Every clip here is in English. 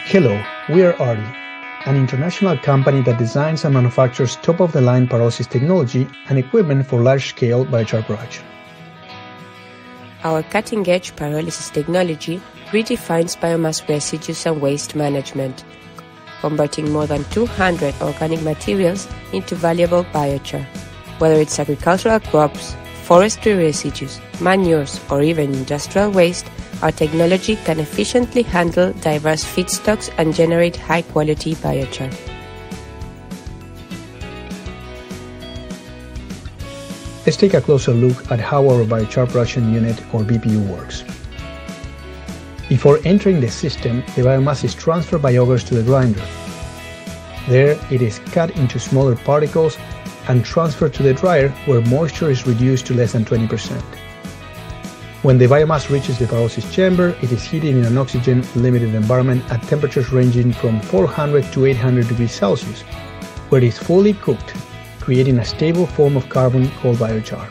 Hello, we are Ardi, an international company that designs and manufactures top-of-the-line pyrolysis technology and equipment for large-scale biochar production. Our cutting-edge pyrolysis technology redefines biomass residues and waste management, converting more than 200 organic materials into valuable biochar. Whether it's agricultural crops, forestry residues, manures, or even industrial waste, our technology can efficiently handle diverse feedstocks and generate high-quality biochar. Let's take a closer look at how our Biochar Production Unit, or BPU, works. Before entering the system, the biomass is transferred by augers to the grinder. There, it is cut into smaller particles and transferred to the dryer, where moisture is reduced to less than 20%. When the biomass reaches the pyrolysis chamber, it is heated in an oxygen-limited environment at temperatures ranging from 400 to 800 degrees Celsius, where it is fully cooked, creating a stable form of carbon called biochar.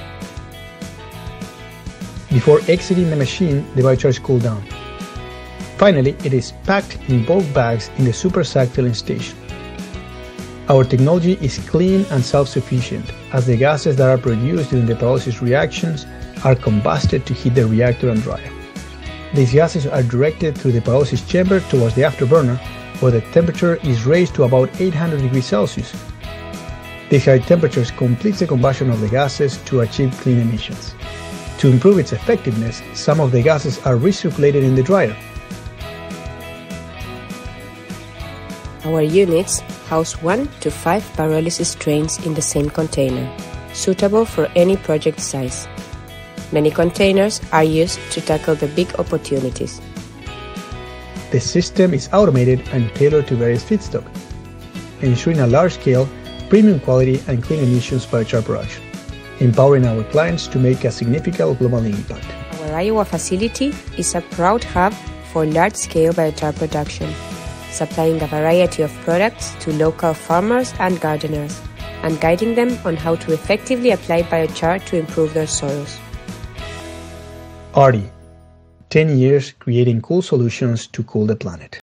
Before exiting the machine, the biochar is cooled down. Finally, it is packed in bulk bags in the super sack filling station. Our technology is clean and self-sufficient, as the gases that are produced during the pyrolysis reactions are combusted to heat the reactor and dryer. These gases are directed through the pyrolysis chamber towards the afterburner, where the temperature is raised to about 800 degrees Celsius. These high temperatures complete the combustion of the gases to achieve clean emissions. To improve its effectiveness, some of the gases are recirculated in the dryer. Our units house 1 to 5 pyrolysis trains in the same container, suitable for any project size. Many containers are used to tackle the big opportunities. The system is automated and tailored to various feedstock, ensuring a large-scale, premium quality and clean emissions biochar production, empowering our clients to make a significant global impact. Our Iowa facility is a proud hub for large-scale biochar production, supplying a variety of products to local farmers and gardeners, and guiding them on how to effectively apply biochar to improve their soils. Ardi, 10 years creating cool solutions to cool the planet.